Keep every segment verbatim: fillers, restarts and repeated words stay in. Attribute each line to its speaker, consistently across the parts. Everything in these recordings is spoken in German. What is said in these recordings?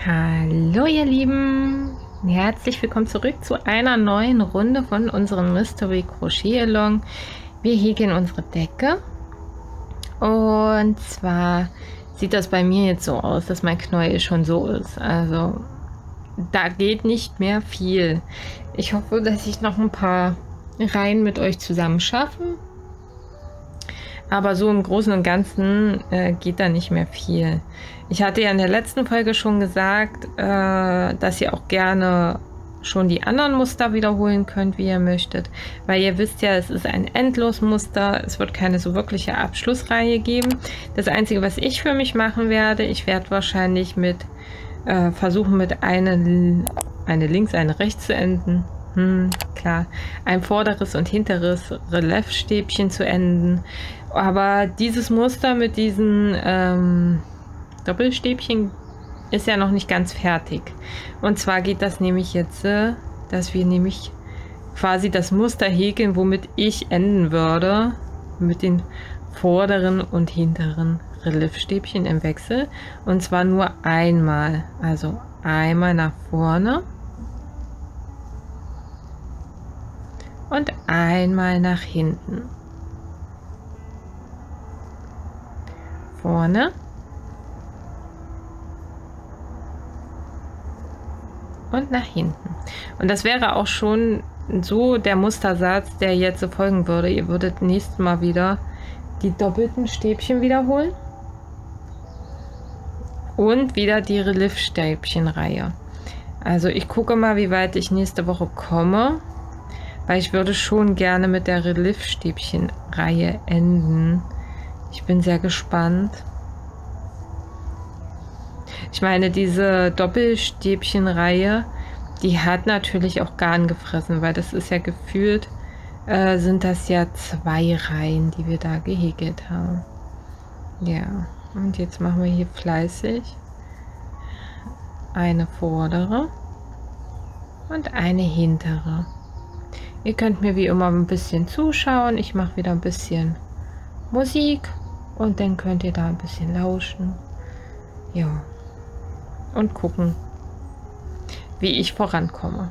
Speaker 1: Hallo ihr Lieben, herzlich willkommen zurück zu einer neuen Runde von unserem Mystery Crochet Along. Wir häkeln unsere Decke und zwar sieht das bei mir jetzt so aus, dass mein Knäuel schon so ist, also da geht nicht mehr viel. Ich hoffe, dass ich noch ein paar Reihen mit euch zusammen schaffe, aber so im Großen und Ganzen äh, geht da nicht mehr viel. Ich hatte ja in der letzten Folge schon gesagt, äh, dass ihr auch gerne schon die anderen Muster wiederholen könnt, wie ihr möchtet. Weil ihr wisst ja, es ist ein Endlosmuster. Es wird keine so wirkliche Abschlussreihe geben. Das Einzige, was ich für mich machen werde, ich werde wahrscheinlich mit äh, versuchen, mit eine, eine links, eine rechts zu enden. Hm, klar. Ein vorderes und hinteres Reliefstäbchen zu enden. Aber dieses Muster mit diesen ähm, Doppelstäbchen ist ja noch nicht ganz fertig. Und zwar geht das nämlich jetzt, äh, dass wir nämlich quasi das Muster häkeln, womit ich enden würde. Mit den vorderen und hinteren Reliefstäbchen im Wechsel. Und zwar nur einmal. Also einmal nach vorne. Und einmal nach hinten. Vorne. Und nach hinten. Und das wäre auch schon so der Mustersatz, der jetzt so folgen würde. Ihr würdet nächstes Mal wieder die doppelten Stäbchen wiederholen. Und wieder die Reliefstäbchenreihe. Also ich gucke mal, wie weit ich nächste Woche komme. Weil ich würde schon gerne mit der Reliefstäbchenreihe enden. Ich bin sehr gespannt. Ich meine, diese Doppelstäbchenreihe, die hat natürlich auch Garn gefressen, weil das ist ja gefühlt, äh, sind das ja zwei Reihen, die wir da gehäkelt haben. Ja, und jetzt machen wir hier fleißig eine vordere und eine hintere. Ihr könnt mir wie immer ein bisschen zuschauen. Ich mache wieder ein bisschen Musik und dann könnt ihr da ein bisschen lauschen. Ja. Und gucken, wie ich vorankomme.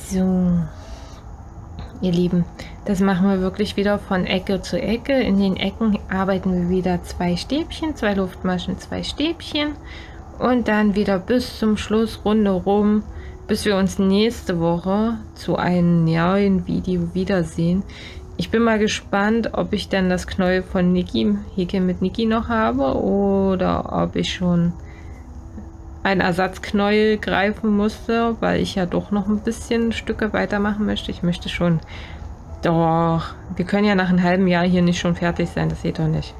Speaker 1: So, ihr Lieben, das machen wir wirklich wieder von Ecke zu Ecke. In den Ecken arbeiten wir wieder zwei Stäbchen, zwei Luftmaschen, zwei Stäbchen und dann wieder bis zum Schluss rundherum, bis wir uns nächste Woche zu einem neuen Video wiedersehen. Ich bin mal gespannt, ob ich dann das Knäuel von Niki, Häkeln mit Niki noch habe oder ob ich schon ein Ersatzknäuel greifen musste, weil ich ja doch noch ein bisschen Stücke weitermachen möchte. Ich möchte schon, doch, wir können ja nach einem halben Jahr hier nicht schon fertig sein, das geht doch nicht.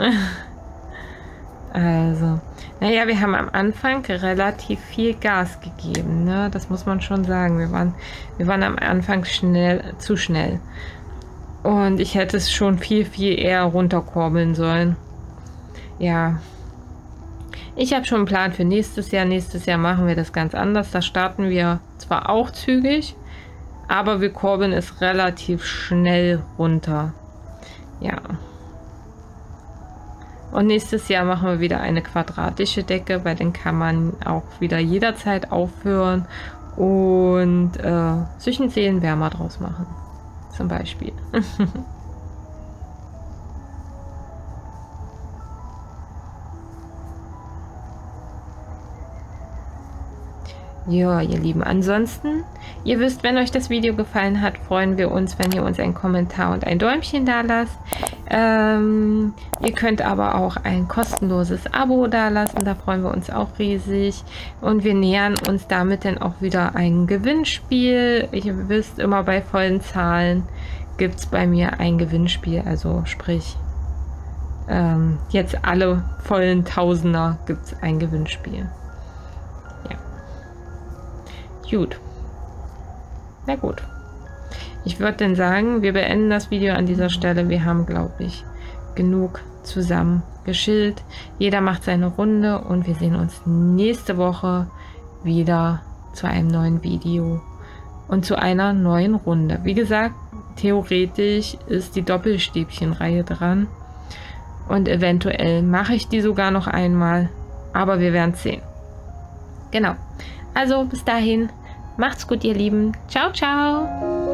Speaker 1: Also, naja, wir haben am Anfang relativ viel Gas gegeben, ne? Das muss man schon sagen. Wir waren, wir waren am Anfang schnell, zu schnell. Und ich hätte es schon viel, viel eher runterkurbeln sollen. Ja. Ich habe schon einen Plan für nächstes Jahr. Nächstes Jahr machen wir das ganz anders. Da starten wir zwar auch zügig, aber wir kurbeln es relativ schnell runter. Ja. Und nächstes Jahr machen wir wieder eine quadratische Decke, weil dann kann man auch wieder jederzeit aufhören und äh, sich einen Seelenwärmer draus machen. Zum Beispiel. Ja, ihr Lieben, ansonsten, ihr wisst, wenn euch das Video gefallen hat, freuen wir uns, wenn ihr uns einen Kommentar und ein Däumchen da lasst. Ähm, ihr könnt aber auch ein kostenloses Abo da lassen, da freuen wir uns auch riesig. Und wir nähern uns damit dann auch wieder ein Gewinnspiel. Ihr wisst, immer bei vollen Zahlen gibt es bei mir ein Gewinnspiel, also sprich, ähm, jetzt alle vollen Tausender gibt es ein Gewinnspiel. Gut. Na gut. Ich würde dann sagen, wir beenden das Video an dieser Stelle. Wir haben, glaube ich, genug zusammen geschillt. Jeder macht seine Runde und wir sehen uns nächste Woche wieder zu einem neuen Video und zu einer neuen Runde. Wie gesagt, theoretisch ist die Doppelstäbchenreihe dran und eventuell mache ich die sogar noch einmal, aber wir werden es sehen. Genau. Also bis dahin, macht's gut, ihr Lieben. Ciao, ciao.